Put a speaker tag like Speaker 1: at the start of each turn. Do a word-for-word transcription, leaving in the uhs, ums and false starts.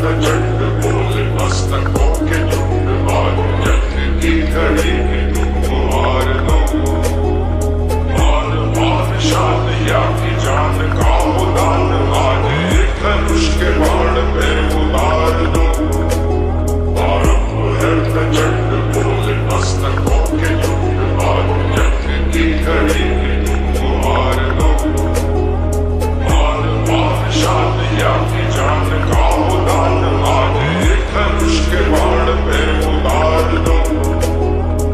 Speaker 1: चंड बोले मस्तक होके झुंड मार, जग की घड़ी की तुम हार लो।